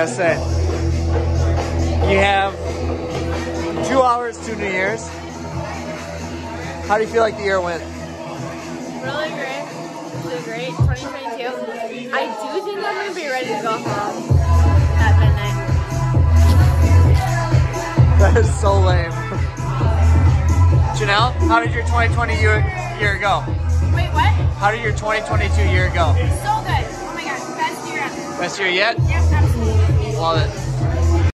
gotta say, you have 2 hours to New Year's. How do you feel like the year went? Really great. Really great. 2022. I do think I'm going to be ready to go home at midnight. That is so lame. Janelle, how did your 2020 year go? Wait, what? How did your 2022 year go? So good. Oh my gosh. Best year ever. Best year yet? Yep, absolutely. Love it.